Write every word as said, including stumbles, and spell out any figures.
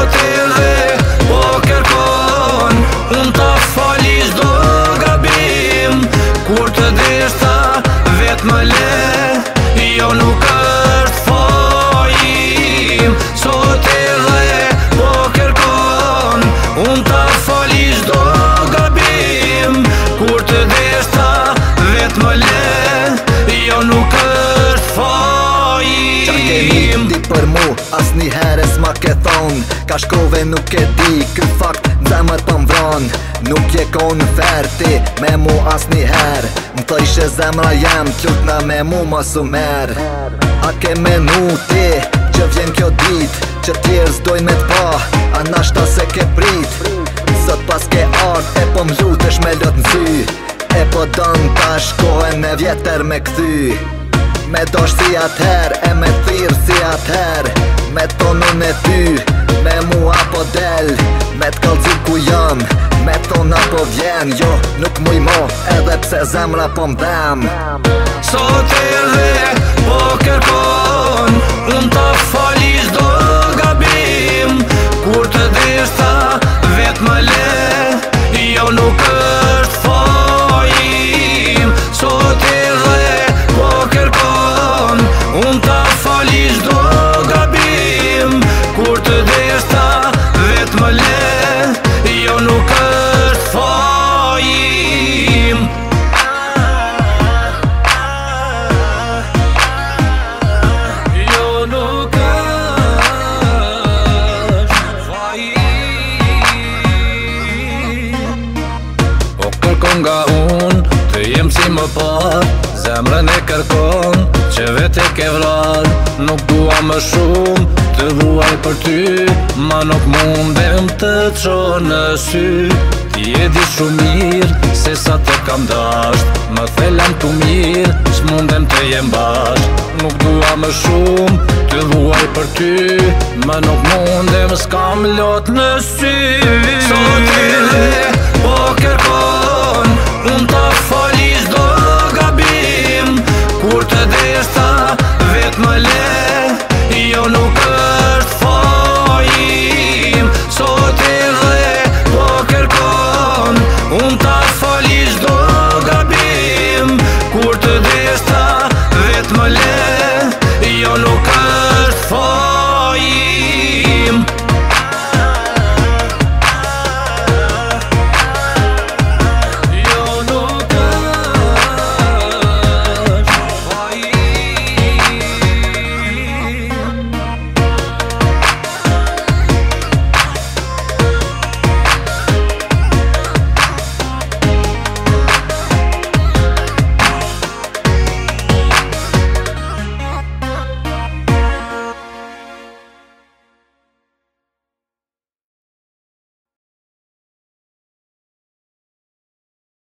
Sot edhe po kërkon unë ta fali çdo gabim. Kur të deshta vet më le, jo nuk është fojim. Sot edhe po kërkon unë ta fali çdo gabim. Kur të deshta vet më le, jo nuk është fojim. Qa ke një për mu, as një herë s'ma ke thonë. Ka shkove nuk e di, ky fakt zemër për mvron. Nuk je konë ferti me mu as një herë. Më të ishe zemra jem, t'lutna me mu mos u merë. A ke menu ti, që vjen kjo dit, që tjerë s'doj me t'pa, a nashta se ke prit. Sot pas ke art, e po m'lutesh me lot n'sy, e po don ta shkohen e vjetër me kthy. Me dosh si ather, e me thirë si ather, me tonun e ty, me mu apo del, me t'kallzu ku jam, me ton apo vjen. Jo, nuk muj mo, edhe pse zemra po m'dhem. Sot edhe po kërkon unë ta fali çdo gabim. Kur të deshta vet më le, jo nuk është fojim. Sot edhe po kërkon unë ta fali çdo gabim. Kur të deshta vet më le, jo nuk është fojim. Jo nuk është fojim. Po kërkon nga unë, të jem si më par, zemrën e kërkon, që vet e ke vrar. Nuk dua më shumë, të vuaj për ty, ma nuk mundem të çoj në sy. Ti e di shumë mirë, se sa të kam dasht, më thelam tu mirë, s'mundem të jem basht. Nuk dua më shumë, të vuaj për ty, ma nuk mundem s'kam lot në sy. Sot edhe